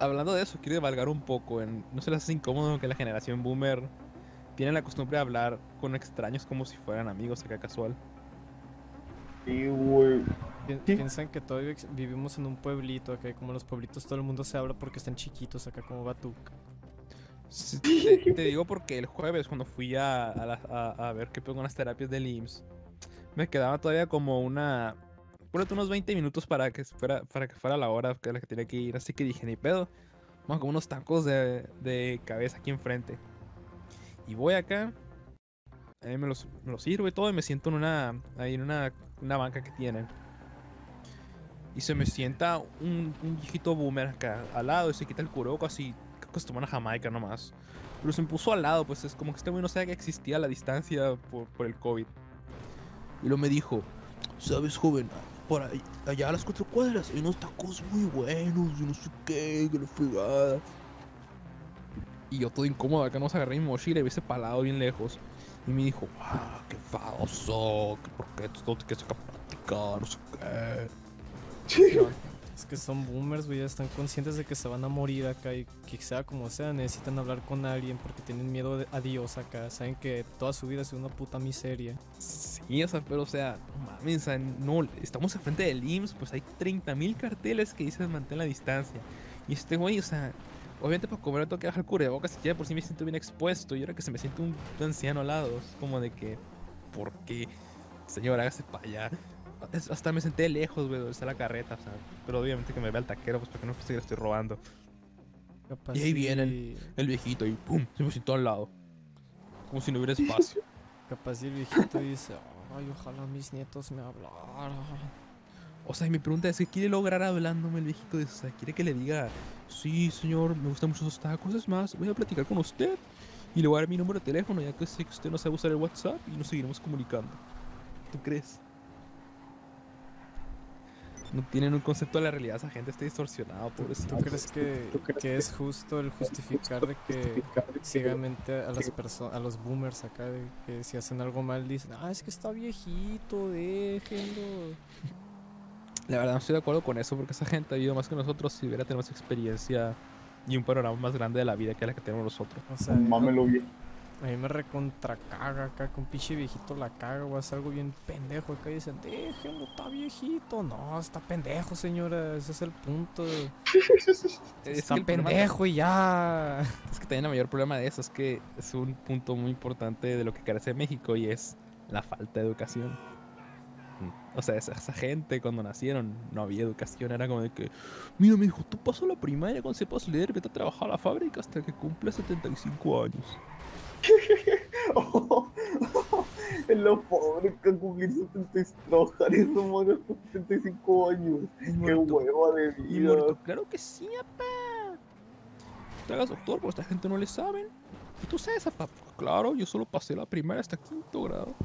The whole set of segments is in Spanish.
Hablando de eso, quiero devalgar un poco. ¿No se les hace incómodo que la generación boomer tiene la costumbre de hablar con extraños como si fueran amigos acá casual? Sí, güey. ¿Qué? Piensan que todavía vivimos en un pueblito acá, y como en los pueblitos todo el mundo se habla porque están chiquitos acá como Batuc. Sí, te digo porque el jueves, cuando fui a ver qué pedo con las terapias del IMSS, me quedaba todavía como ponete unos 20 minutos para que fuera la hora a la que tenía que ir. Así que dije, ni pedo. Vamos como unos tacos de cabeza aquí enfrente. Y voy acá, me los sirvo y todo, y me siento ahí en una banca que tienen. Y se me sienta un viejito boomer acá al lado y se quita el cubrebocas y creo que se toma una jamaica nomás. Pero se me puso al lado, pues es como que este güey no sabía que existía la distancia por el COVID. Y luego me dijo, ¿sabes, joven? Allá a las 4 cuadras hay unos tacos muy buenos y no sé qué, que la fregada. Y yo todo incómodo acá nos agarré mi mochila y vi ese palado bien lejos. Y me dijo, qué famoso, que por qué esto te quieres sacar práctica, no sé qué. Es que son boomers, güey, ya están conscientes de que se van a morir acá y que sea como sea, necesitan hablar con alguien porque tienen miedo a Dios acá. Saben que toda su vida es una puta miseria. Sí, o sea, pero o sea, no mames, o sea, no, estamos enfrente del IMSS, pues hay 30.000 carteles que dicen mantén la distancia. Y este güey, o sea, obviamente para comer tengo que bajar el cubrebocas y ya por sí me siento bien expuesto. Y ahora que se me siente un anciano al lado, es como de que, ¿por qué? Señor, hágase para allá. Hasta me senté lejos, güey, donde está la carreta, o sea, pero obviamente que me vea el taquero, pues porque no piense que le estoy robando. Capaz Y ahí viene si, el viejito y pum, se me sientó al lado, como si no hubiera espacio. capaz si el viejito dice, ay, ojalá mis nietos me hablaran. O sea, y mi pregunta es, ¿qué quiere lograr hablándome el viejito? O sea, ¿quiere que le diga, sí, señor, me gustan mucho esos tacos? Es más, voy a platicar con usted y le voy a dar mi número de teléfono, ya que sé que usted no sabe usar el WhatsApp y nos seguiremos comunicando. ¿Tú crees? No tienen un concepto de la realidad, esa gente está distorsionado, ¿Tú pobrecito. crees que es justo el justificar de que ciegamente a las personas, a los boomers acá, de que si hacen algo mal dicen, es que está viejito, déjenlo? La verdad no estoy de acuerdo con eso, porque esa gente ha vivido más que nosotros y hubiera tenido más experiencia y un panorama más grande de la vida que la que tenemos nosotros. O sea, Mámelo bien. a mí me recontra caga acá, con pinche viejito la caga o hace algo bien pendejo acá y dicen, déjenlo, está viejito. No, está pendejo, señora, ese es el punto. Está El problema pendejo y ya. es que también el mayor problema de eso es que es un punto muy importante de lo que carece México y es la falta de educación. O sea, esa gente cuando nacieron no había educación, era como de que, mira, mi hijo, tú pasas la primaria cuando sepas leer, vete a trabajar a la fábrica hasta que cumpla 75 años. Es lo pobre que cumplir 70 trabajar eso, mano, hasta 75 años. Y Qué muerto, hueva de y vida. muerto, claro que sí, apá. Te hagas doctor, porque esta gente no le saben. Y tú sabes, apá, claro, yo solo pasé la primaria hasta quinto grado.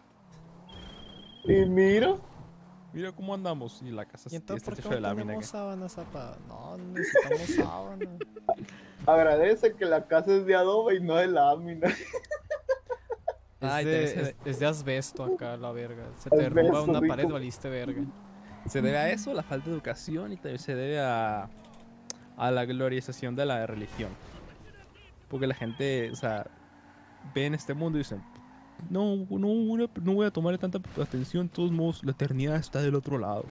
Y mira, Mira cómo andamos. Y la casa ¿Y entonces está por qué hecha no de lámina. tenemos sábanas, apa? No, necesitamos sábanas. agradece que la casa es de adobe y no de lámina. Ay, también Es de asbesto acá, la verga. Se te derrumba Asbesto, una pared, rico. valiste verga. se debe a eso, la falta de educación, y también se debe a la glorización de la religión. Porque la gente, o sea, ve en este mundo y dicen, no, no voy a tomarle tanta atención, de todos modos, la eternidad está del otro lado.